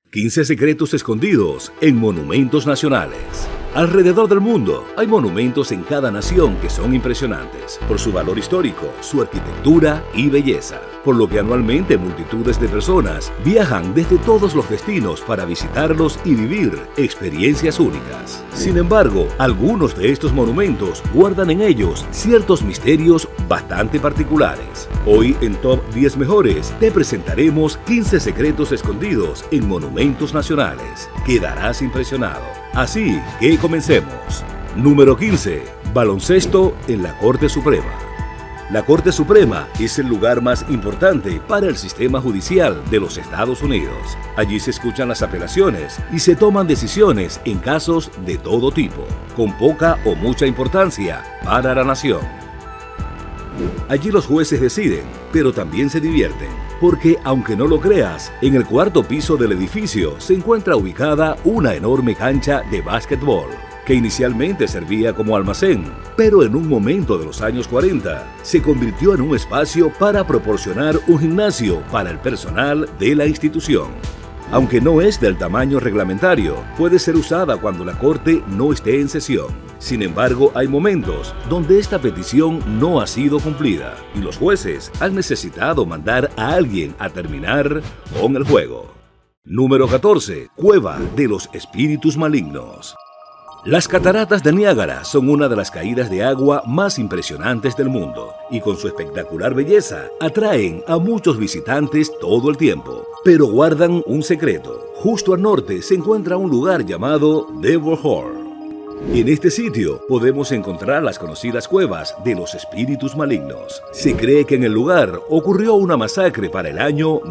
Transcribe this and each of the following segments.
15 secretos escondidos en monumentos nacionales. Alrededor del mundo hay monumentos en cada nación que son impresionantes por su valor histórico, su arquitectura y belleza, por lo que anualmente multitudes de personas viajan desde todos los destinos para visitarlos y vivir experiencias únicas. Sin embargo, algunos de estos monumentos guardan en ellos ciertos misterios bastante particulares. Hoy en Top 10 Mejores te presentaremos 15 secretos escondidos en monumentos nacionales. Quedarás impresionado. Así que comencemos. Número 15. Baloncesto en la Corte Suprema. La Corte Suprema es el lugar más importante para el sistema judicial de los Estados Unidos. Allí se escuchan las apelaciones y se toman decisiones en casos de todo tipo, con poca o mucha importancia para la nación. Allí los jueces deciden, pero también se divierten, porque aunque no lo creas, en el cuarto piso del edificio se encuentra ubicada una enorme cancha de básquetbol, que inicialmente servía como almacén, pero en un momento de los años 40 se convirtió en un espacio para proporcionar un gimnasio para el personal de la institución. Aunque no es del tamaño reglamentario, puede ser usada cuando la corte no esté en sesión. Sin embargo, hay momentos donde esta petición no ha sido cumplida y los jueces han necesitado mandar a alguien a terminar con el juego. Número 14. Cueva de los espíritus malignos. Las cataratas de Niágara son una de las caídas de agua más impresionantes del mundo y con su espectacular belleza atraen a muchos visitantes todo el tiempo. Pero guardan un secreto. Justo al norte se encuentra un lugar llamado Devil Hole. En este sitio podemos encontrar las conocidas cuevas de los espíritus malignos. Se cree que en el lugar ocurrió una masacre para el año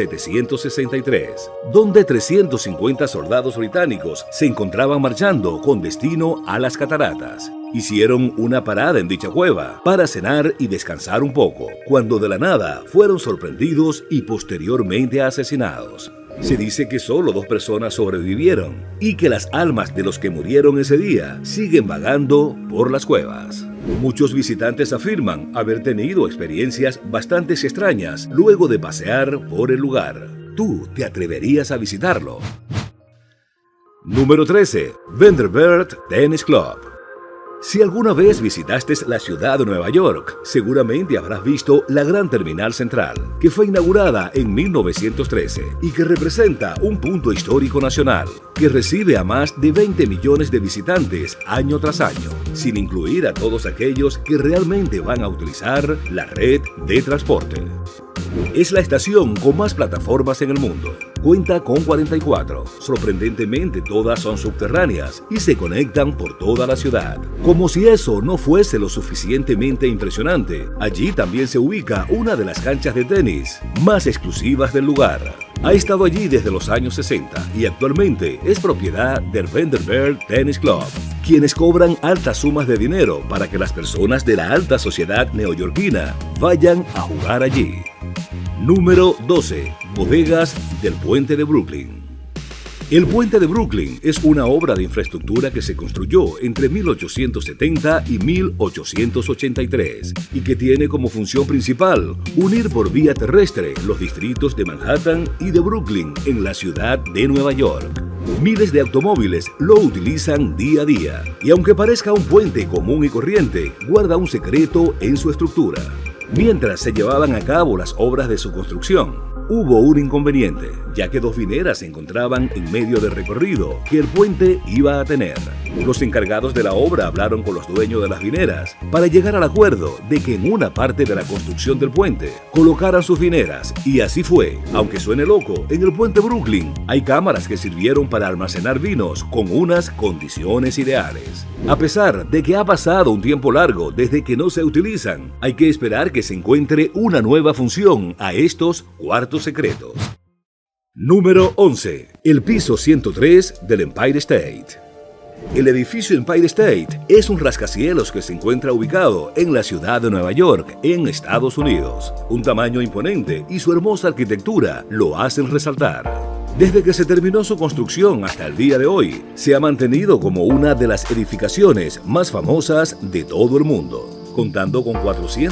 1763, donde 350 soldados británicos se encontraban marchando con destino a las cataratas. Hicieron una parada en dicha cueva para cenar y descansar un poco, cuando de la nada fueron sorprendidos y posteriormente asesinados. Se dice que solo 2 personas sobrevivieron y que las almas de los que murieron ese día siguen vagando por las cuevas. Muchos visitantes afirman haber tenido experiencias bastante extrañas luego de pasear por el lugar. ¿Tú te atreverías a visitarlo? Número 13. Vanderbilt Tennis Club. Si alguna vez visitaste la ciudad de Nueva York, seguramente habrás visto la Gran Terminal Central, que fue inaugurada en 1913 y que representa un punto histórico nacional, que recibe a más de 20 millones de visitantes año tras año, sin incluir a todos aquellos que realmente van a utilizar la red de transporte. Es la estación con más plataformas en el mundo. Cuenta con 44. Sorprendentemente, todas son subterráneas y se conectan por toda la ciudad. Como si eso no fuese lo suficientemente impresionante, allí también se ubica una de las canchas de tenis más exclusivas del lugar. Ha estado allí desde los años 60 y actualmente es propiedad del Vanderbilt Tennis Club, quienes cobran altas sumas de dinero para que las personas de la alta sociedad neoyorquina vayan a jugar allí. Número 12. Bodegas del Puente de Brooklyn. El Puente de Brooklyn es una obra de infraestructura que se construyó entre 1870 y 1883 y que tiene como función principal unir por vía terrestre los distritos de Manhattan y de Brooklyn en la ciudad de Nueva York. Miles de automóviles lo utilizan día a día y aunque parezca un puente común y corriente, guarda un secreto en su estructura. Mientras se llevaban a cabo las obras de su construcción, hubo un inconveniente, ya que 2 vineras se encontraban en medio del recorrido que el puente iba a tener. Los encargados de la obra hablaron con los dueños de las vineras para llegar al acuerdo de que en una parte de la construcción del puente colocaran sus vineras, y así fue. Aunque suene loco, en el puente Brooklyn hay cámaras que sirvieron para almacenar vinos con unas condiciones ideales. A pesar de que ha pasado un tiempo largo desde que no se utilizan, hay que esperar que se encuentre una nueva función a estos cuartos secretos. Número 11. El piso 103 del Empire State. El edificio Empire State es un rascacielos que se encuentra ubicado en la ciudad de Nueva York, en Estados Unidos. Un tamaño imponente y su hermosa arquitectura lo hacen resaltar. Desde que se terminó su construcción hasta el día de hoy, se ha mantenido como una de las edificaciones más famosas de todo el mundo. contando con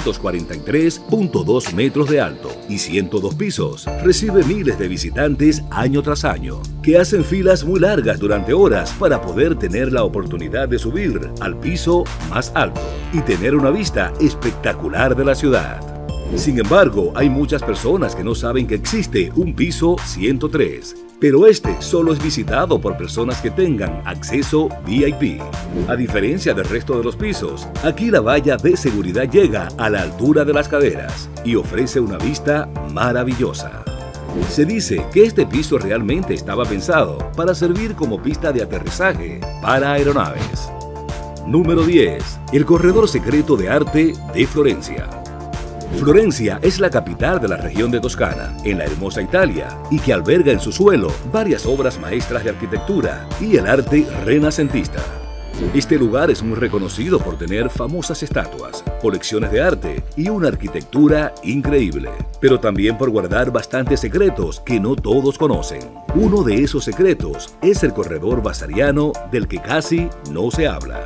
443.2 metros de alto y 102 pisos. Recibe miles de visitantes año tras año, que hacen filas muy largas durante horas para poder tener la oportunidad de subir al piso más alto y tener una vista espectacular de la ciudad. Sin embargo, hay muchas personas que no saben que existe un piso 103, pero este solo es visitado por personas que tengan acceso VIP. A diferencia del resto de los pisos, aquí la valla de seguridad llega a la altura de las caderas y ofrece una vista maravillosa. Se dice que este piso realmente estaba pensado para servir como pista de aterrizaje para aeronaves. Número 10. El corredor secreto de arte de Florencia. Florencia es la capital de la región de Toscana, en la hermosa Italia, y que alberga en su suelo varias obras maestras de arquitectura y el arte renacentista. Este lugar es muy reconocido por tener famosas estatuas, colecciones de arte y una arquitectura increíble, pero también por guardar bastantes secretos que no todos conocen. Uno de esos secretos es el corredor vasariano del que casi no se habla.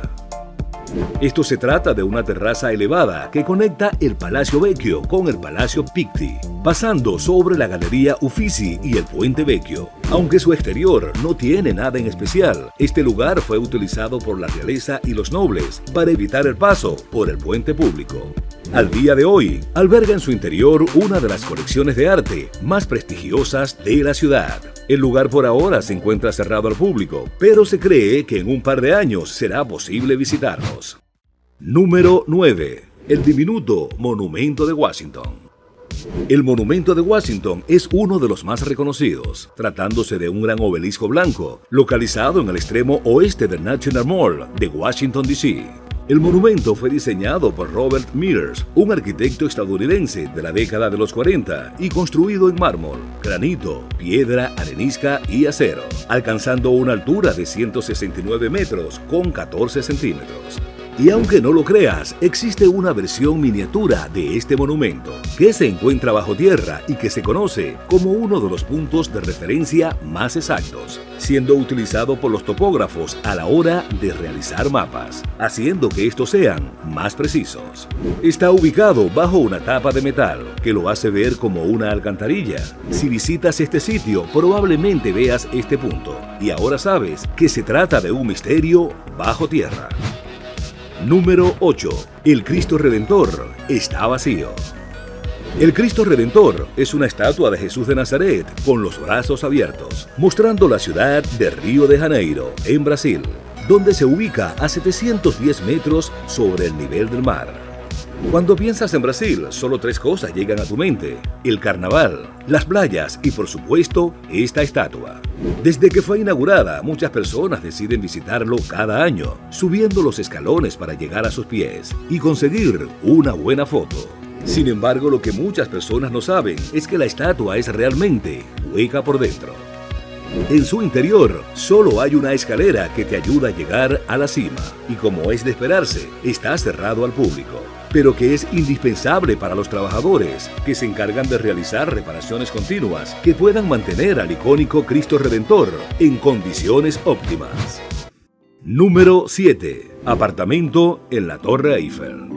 Esto se trata de una terraza elevada que conecta el Palacio Vecchio con el Palacio Pitti, pasando sobre la Galería Uffizi y el Puente Vecchio. Aunque su exterior no tiene nada en especial, este lugar fue utilizado por la realeza y los nobles para evitar el paso por el puente público. Al día de hoy, alberga en su interior una de las colecciones de arte más prestigiosas de la ciudad. El lugar por ahora se encuentra cerrado al público, pero se cree que en un par de años será posible visitarlos. Número 9. El diminuto Monumento de Washington. El Monumento de Washington es uno de los más reconocidos, tratándose de un gran obelisco blanco, localizado en el extremo oeste del National Mall de Washington, D.C. El monumento fue diseñado por Robert Mears, un arquitecto estadounidense de la década de los 40 y construido en mármol, granito, piedra, arenisca y acero, alcanzando una altura de 169 metros con 14 centímetros. Y aunque no lo creas, existe una versión miniatura de este monumento, que se encuentra bajo tierra y que se conoce como uno de los puntos de referencia más exactos, siendo utilizado por los topógrafos a la hora de realizar mapas, haciendo que estos sean más precisos. Está ubicado bajo una tapa de metal, que lo hace ver como una alcantarilla. Si visitas este sitio, probablemente veas este punto, y ahora sabes que se trata de un misterio bajo tierra. Número 8. El Cristo Redentor está vacío. El Cristo Redentor es una estatua de Jesús de Nazaret con los brazos abiertos, mostrando la ciudad de Río de Janeiro, en Brasil, donde se ubica a 710 metros sobre el nivel del mar. Cuando piensas en Brasil, solo tres cosas llegan a tu mente: el carnaval, las playas y, por supuesto, esta estatua. Desde que fue inaugurada, muchas personas deciden visitarlo cada año, subiendo los escalones para llegar a sus pies y conseguir una buena foto. Sin embargo, lo que muchas personas no saben es que la estatua es realmente hueca por dentro. En su interior solo hay una escalera que te ayuda a llegar a la cima y, como es de esperarse, está cerrado al público, pero que es indispensable para los trabajadores que se encargan de realizar reparaciones continuas que puedan mantener al icónico Cristo Redentor en condiciones óptimas. Número 7. Apartamento en la Torre Eiffel.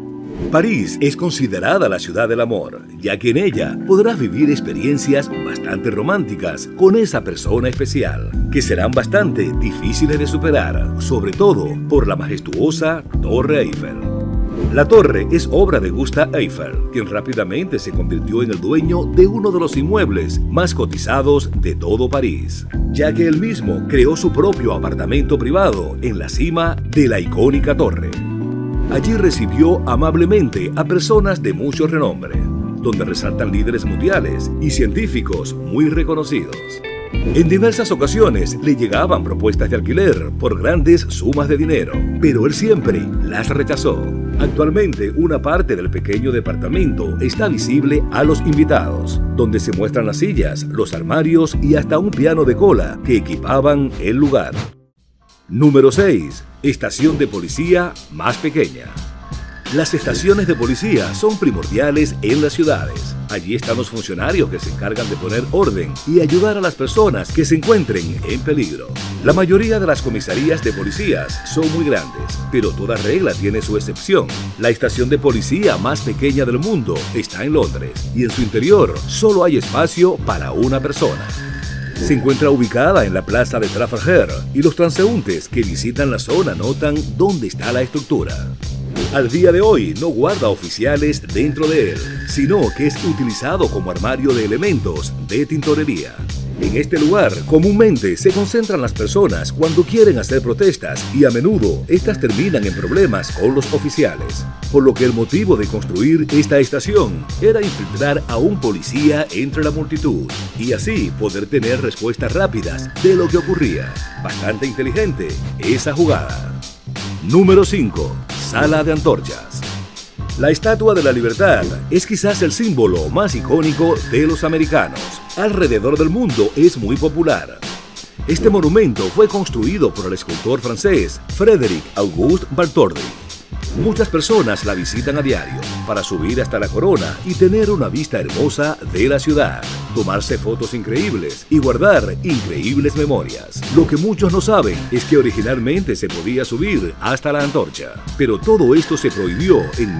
París es considerada la ciudad del amor, ya que en ella podrás vivir experiencias bastante románticas con esa persona especial, que serán bastante difíciles de superar, sobre todo por la majestuosa Torre Eiffel. La torre es obra de Gustave Eiffel, quien rápidamente se convirtió en el dueño de uno de los inmuebles más cotizados de todo París, ya que él mismo creó su propio apartamento privado en la cima de la icónica torre. Allí recibió amablemente a personas de mucho renombre, donde resaltan líderes mundiales y científicos muy reconocidos. En diversas ocasiones le llegaban propuestas de alquiler por grandes sumas de dinero, pero él siempre las rechazó. Actualmente, una parte del pequeño departamento está visible a los invitados, donde se muestran las sillas, los armarios y hasta un piano de cola que equipaban el lugar. Número 6. Estación de policía más pequeña. Las estaciones de policía son primordiales en las ciudades, Allí están los funcionarios que se encargan de poner orden y ayudar a las personas que se encuentren en peligro. La mayoría de las comisarías de policías son muy grandes, pero toda regla tiene su excepción. La estación de policía más pequeña del mundo está en Londres y en su interior solo hay espacio para una persona. Se encuentra ubicada en la plaza de Trafalgar y los transeúntes que visitan la zona notan dónde está la estructura. Al día de hoy no guarda oficiales dentro de él, sino que es utilizado como armario de elementos de tintorería. En este lugar comúnmente se concentran las personas cuando quieren hacer protestas y a menudo estas terminan en problemas con los oficiales, por lo que el motivo de construir esta estación era infiltrar a un policía entre la multitud y así poder tener respuestas rápidas de lo que ocurría. Bastante inteligente esa jugada. Número 5. Sala de antorchas. La Estatua de la Libertad es quizás el símbolo más icónico de los americanos. Alrededor del mundo es muy popular. Este monumento fue construido por el escultor francés Frédéric Auguste Bartholdi. Muchas personas la visitan a diario para subir hasta la corona y tener una vista hermosa de la ciudad, tomarse fotos increíbles y guardar increíbles memorias. Lo que muchos no saben es que originalmente se podía subir hasta la antorcha, pero todo esto se prohibió en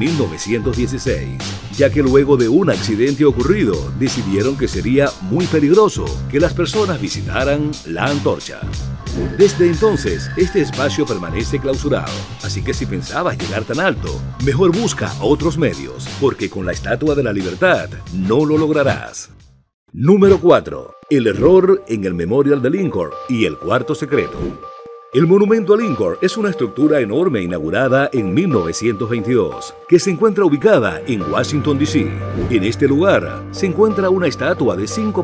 1916, ya que luego de un accidente ocurrido decidieron que sería muy peligroso que las personas visitaran la antorcha. Desde entonces, este espacio permanece clausurado, así que si pensabas llegar tan alto, mejor busca otros medios, porque con la Estatua de la Libertad no lo lograrás. Número 4. El error en el Memorial de Lincoln y el cuarto secreto. El monumento a Lincoln es una estructura enorme inaugurada en 1922, que se encuentra ubicada en Washington, D.C. En este lugar se encuentra una estatua de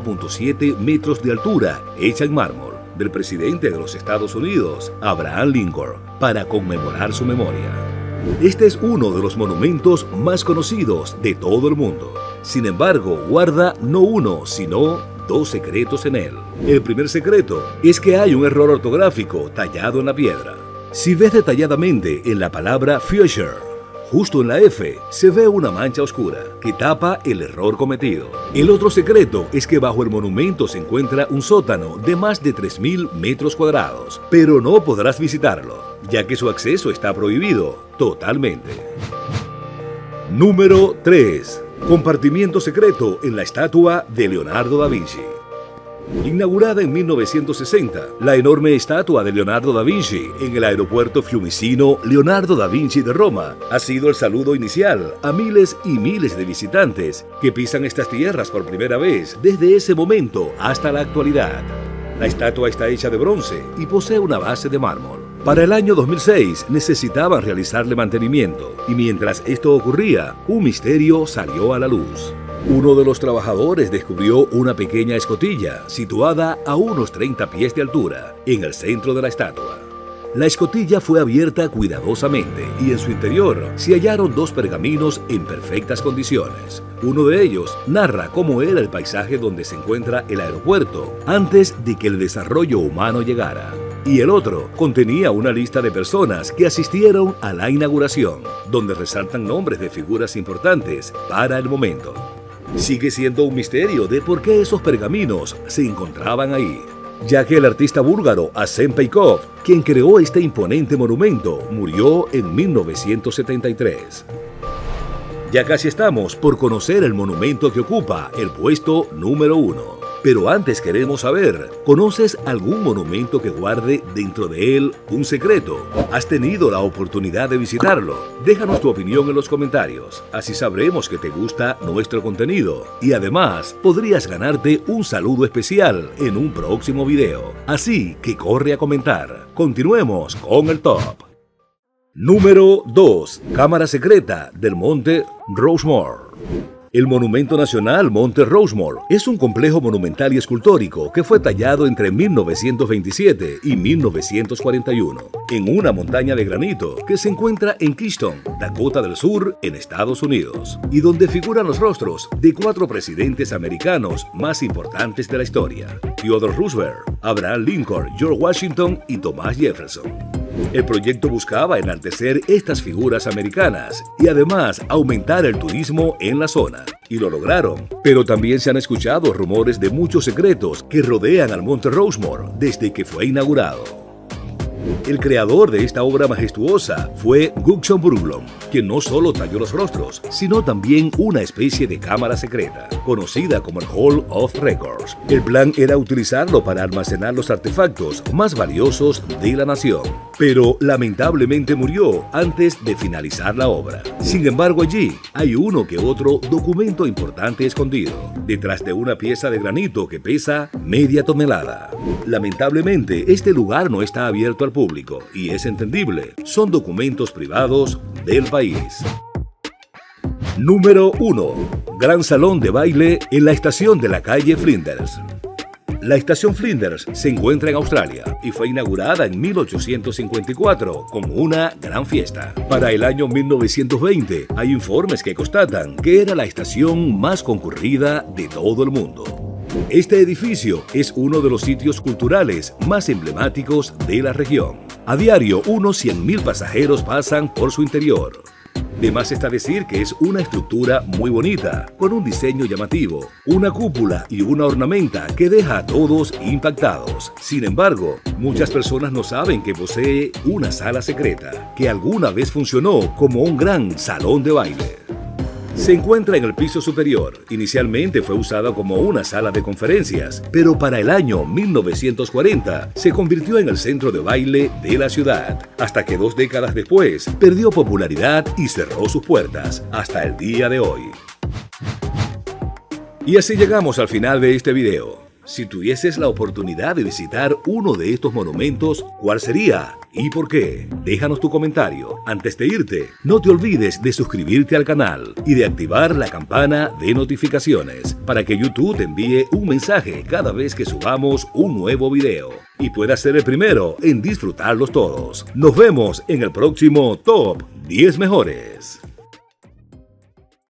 5.7 metros de altura, hecha en mármol, del presidente de los Estados Unidos, Abraham Lincoln, para conmemorar su memoria. Este es uno de los monumentos más conocidos de todo el mundo. Sin embargo, guarda no uno, sino dos secretos en él. El primer secreto es que hay un error ortográfico tallado en la piedra. Si ves detalladamente en la palabra future, justo en la F se ve una mancha oscura que tapa el error cometido. El otro secreto es que bajo el monumento se encuentra un sótano de más de 3.000 metros cuadrados, pero no podrás visitarlo, ya que su acceso está prohibido totalmente. Número 3. Compartimiento secreto en la estatua de Leonardo da Vinci. Inaugurada en 1960, la enorme estatua de Leonardo da Vinci en el aeropuerto Fiumicino Leonardo da Vinci de Roma ha sido el saludo inicial a miles y miles de visitantes que pisan estas tierras por primera vez desde ese momento hasta la actualidad. La estatua está hecha de bronce y posee una base de mármol. Para el año 2006 necesitaban realizarle mantenimiento y mientras esto ocurría, un misterio salió a la luz. Uno de los trabajadores descubrió una pequeña escotilla situada a unos 30 pies de altura en el centro de la estatua. La escotilla fue abierta cuidadosamente y en su interior se hallaron dos pergaminos en perfectas condiciones. Uno de ellos narra cómo era el paisaje donde se encuentra el aeropuerto antes de que el desarrollo humano llegara. Y el otro contenía una lista de personas que asistieron a la inauguración, donde resaltan nombres de figuras importantes para el momento. Sigue siendo un misterio de por qué esos pergaminos se encontraban ahí, ya que el artista búlgaro Asem Peikov, quien creó este imponente monumento, murió en 1973. Ya casi estamos por conocer el monumento que ocupa el puesto número 1. Pero antes queremos saber, ¿conoces algún monumento que guarde dentro de él un secreto? ¿Has tenido la oportunidad de visitarlo? Déjanos tu opinión en los comentarios, así sabremos que te gusta nuestro contenido. Y además, podrías ganarte un saludo especial en un próximo video. Así que corre a comentar. Continuemos con el top. Número 2. Cámara secreta del Monte Rushmore. El Monumento Nacional Monte Rushmore es un complejo monumental y escultórico que fue tallado entre 1927 y 1941 en una montaña de granito que se encuentra en Keystone, Dakota del Sur, en Estados Unidos, y donde figuran los rostros de 4 presidentes americanos más importantes de la historia: Theodore Roosevelt, Abraham Lincoln, George Washington y Thomas Jefferson. El proyecto buscaba enaltecer estas figuras americanas y además aumentar el turismo en la zona. Y lo lograron. Pero también se han escuchado rumores de muchos secretos que rodean al Monte Rushmore desde que fue inaugurado. El creador de esta obra majestuosa fue Gutzon Borglum, quien no solo talló los rostros, sino también una especie de cámara secreta, conocida como el Hall of Records. El plan era utilizarlo para almacenar los artefactos más valiosos de la nación, pero lamentablemente murió antes de finalizar la obra. Sin embargo, allí hay uno que otro documento importante escondido, detrás de una pieza de granito que pesa media tonelada. Lamentablemente, este lugar no está abierto al público y es entendible, son documentos privados del país. Número 1. Gran salón de baile en la estación de la calle Flinders. La estación Flinders se encuentra en Australia y fue inaugurada en 1854 como una gran fiesta. Para el año 1920 hay informes que constatan que era la estación más concurrida de todo el mundo. Este edificio es uno de los sitios culturales más emblemáticos de la región. A diario, unos 100.000 pasajeros pasan por su interior. De más está decir que es una estructura muy bonita, con un diseño llamativo, una cúpula y una ornamenta que deja a todos impactados. Sin embargo, muchas personas no saben que posee una sala secreta, que alguna vez funcionó como un gran salón de baile. Se encuentra en el piso superior. Inicialmente fue usada como una sala de conferencias, pero para el año 1940 se convirtió en el centro de baile de la ciudad, hasta que 2 décadas después perdió popularidad y cerró sus puertas, hasta el día de hoy. Y así llegamos al final de este video. Si tuvieses la oportunidad de visitar uno de estos monumentos, ¿cuál sería? ¿Y por qué? Déjanos tu comentario. Antes de irte, no te olvides de suscribirte al canal y de activar la campana de notificaciones para que YouTube te envíe un mensaje cada vez que subamos un nuevo video y puedas ser el primero en disfrutarlos todos. Nos vemos en el próximo Top 10 Mejores.